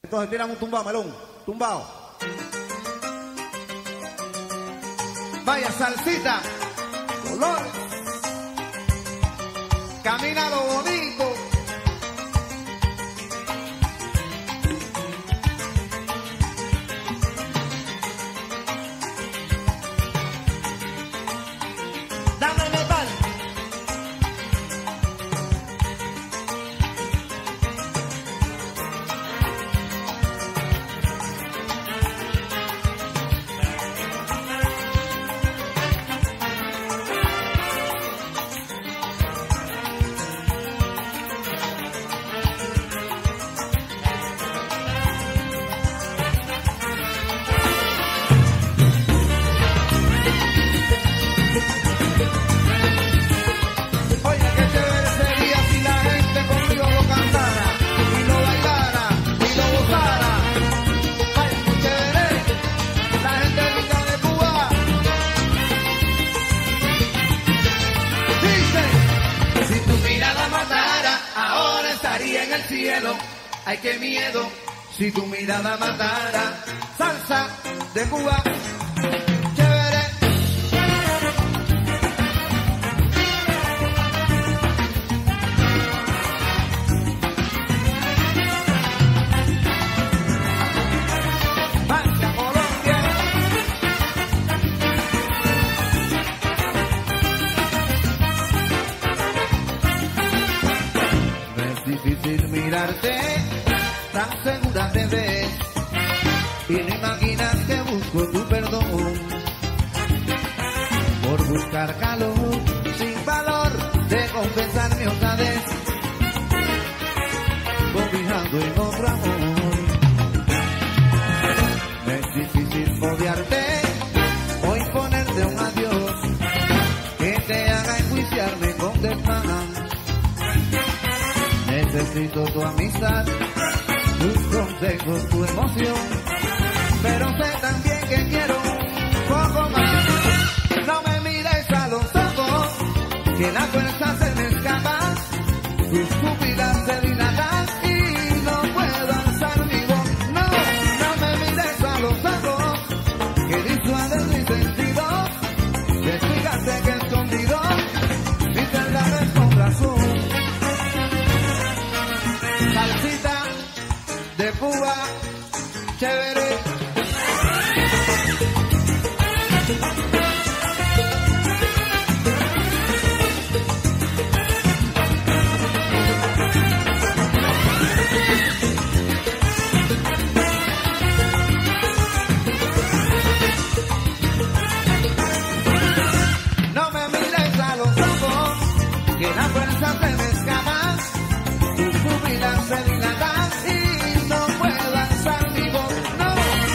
Entonces tiran un tumbao, melón. Tumbao. Vaya salsita. Colores. Camina lo bonito. Dame metal. Ay, qué miedo, si tu mirada matara. Salsa de Cuba, chévere. Hacia Colombia. No es difícil mirarte, tan segura te ves y no imaginas que busco tu perdón por buscar calor sin valor de confesar mi osadez, cobijando en otro amor. No es difícil odiarte o imponerte un adiós que te haga enjuiciarme con desmán. Necesito tu amistad, tus consejos, tu emoción, pero sé también que quiero un poco más. No me mires a los ojos, que la fuerza se me escapa, tus pupilas se dilatan y no puedo alzar mi voz. No, no me mires a los ojos, que disuades mis sentidos, que fíjate que escondido mis verdades con razón. Salsita de Cuba, chévere. No me mires a los ojos, que la fuerza se me escapa, tus pupilas se dilatan y no puedo alzar mi voz. No,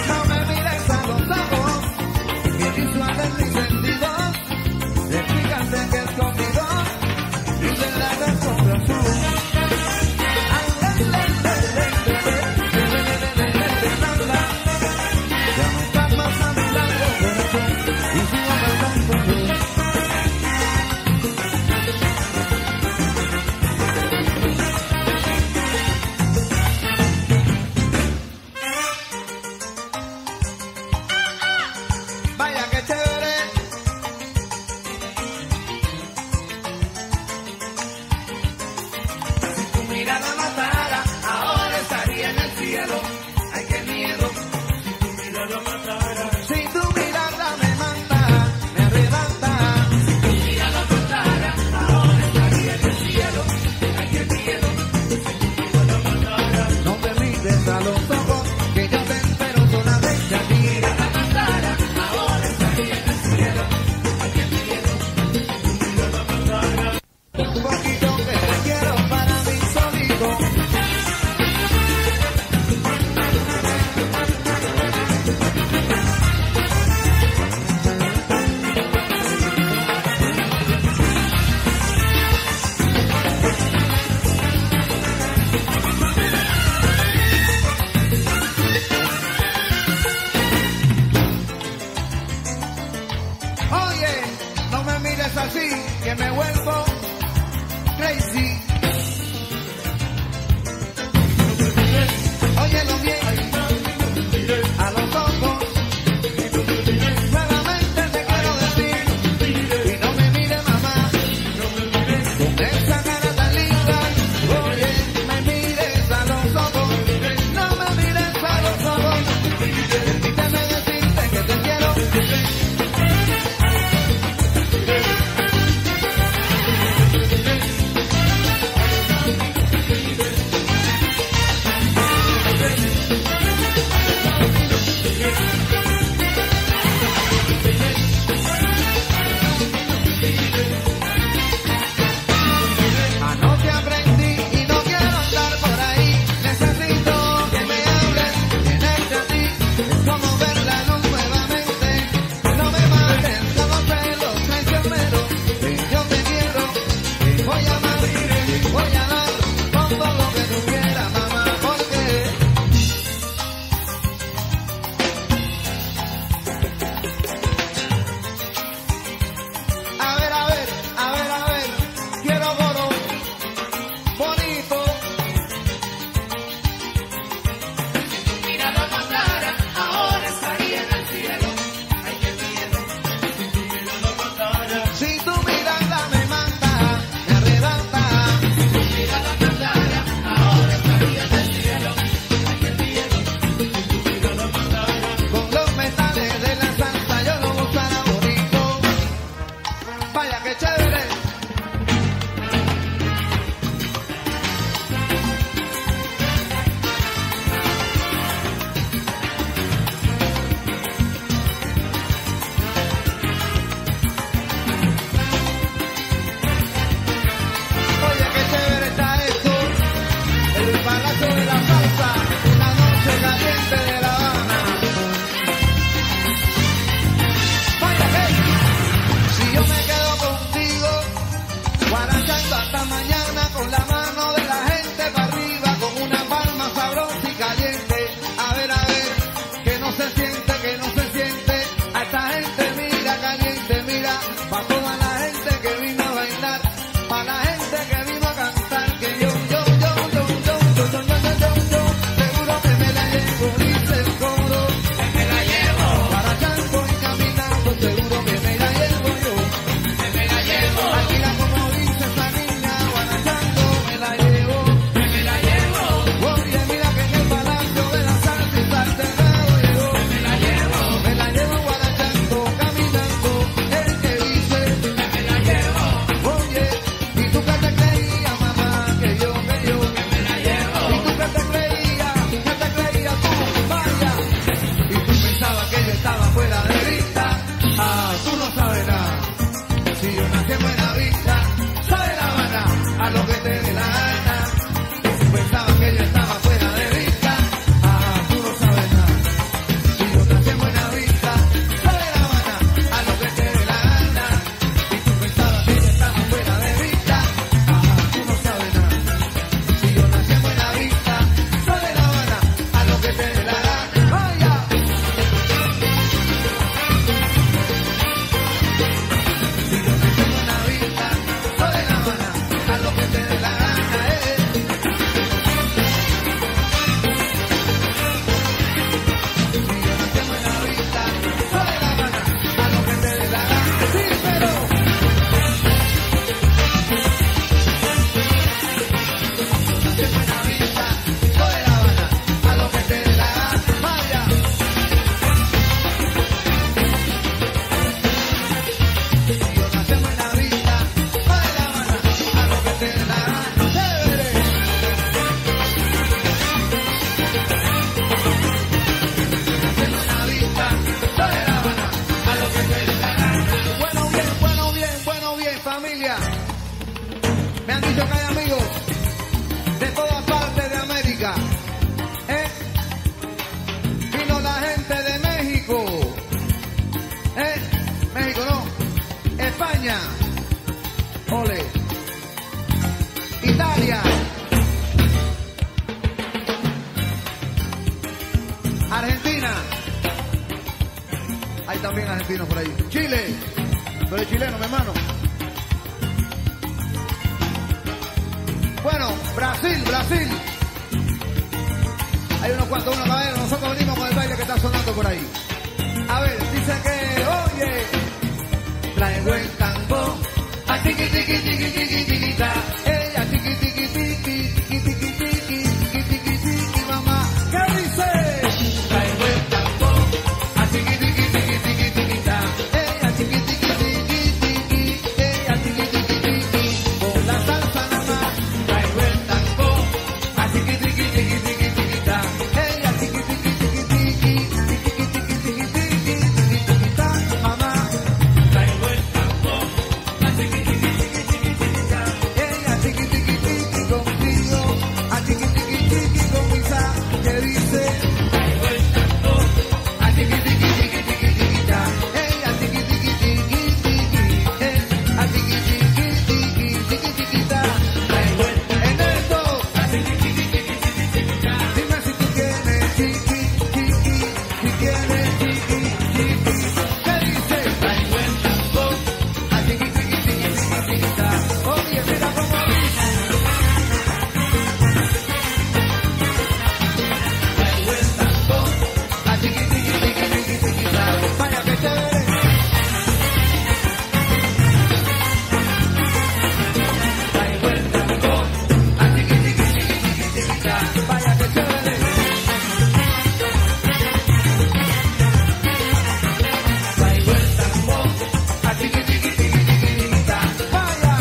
Italia, Argentina. Hay también argentinos por ahí. Chile. Tú eres chileno, mi hermano. Bueno, Brasil, Brasil. Hay unos cuantos, unos caballeros. Nosotros venimos con el baile que está sonando por ahí. A ver, dice que, oye, traigo el tango. A tiqui, tiqui, tiqui, tiqui, tiquita. Ella tiqui, tiqui, tiqui, tiqui, tiqui, tiqui, tiqui, tiqui, tiqui, mamá. ¿Qué dice? Traigo el tango. A tiqui, tiqui, tiqui, tiqui, tiquita. Ella tiqui, tiqui, tiqui, tiqui. Ella tiqui, tiqui, tiqui. Con la salsa nomás. Traigo el tango. A tiqui, tiqui, tiqui, tiqui, tiquita. Ella tiqui, tiqui, tiqui, tiqui, tiqui, tiqui, tiqui, tiqui, tiqui, tiquita, mamá. Traigo el tango. A tiqui, tiqui, tiqui, tiqui, tiquita. Ella tiqui, tiqui, tiqui contigo. A tiqui, tiqui, tiqui con Misa. ¿Qué dice? Traigo el tango. A tiqui, tiqui, tiqui, tiqui, tiquita. Ella tiqui, tiqui, tiqui, tiqui. A tiqui, tiqui, tiqui, tiqui, tiquita. Traigo el Ernesto. A tiqui, tiqui, tiqui, tiqui, tiquita. Dime si tú tienes chiqui, chiqui, si tienes chiqui, chiqui. ¿Qué dice? Traigo el tango. A tiqui, tiqui, tiqui, tiqui, tiquita. Oye, mira cómo dice. Traigo el tango. A tiqui, tiqui, tiqui, tiqui, tiquita. Vaya que chévere. Traigo el tango. A tiqui, tiqui, tiqui, tiqui, tiquita. Vaya que chévere. Traigo el tango. A tiqui, tiqui, tiqui, tiqui, tiquita. Vaya.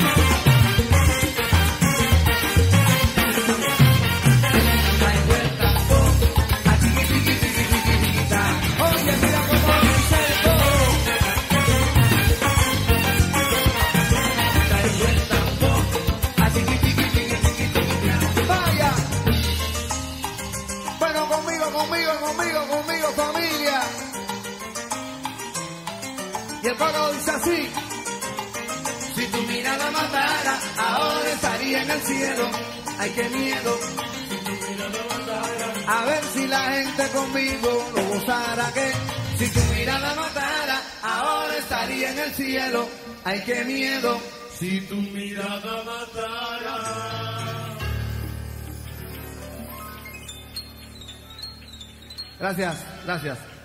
Traigo el tango. A tiqui, tiqui, tiqui, tiqui, tiquita. Oye, mira cómo dice el coro. Traigo el tango. A tiqui, tiqui, tiqui, tiqui, tiquita. Vaya. Bueno, conmigo, familia. Y el coro dice así. Si tu mirada matara, ahora estaría en el cielo. Ay, qué miedo. A ver si la gente conmigo lo gozara que. Si tu mirada matara, ahora estaría en el cielo. Ay, qué miedo. Si tu mirada matara. Gracias, gracias.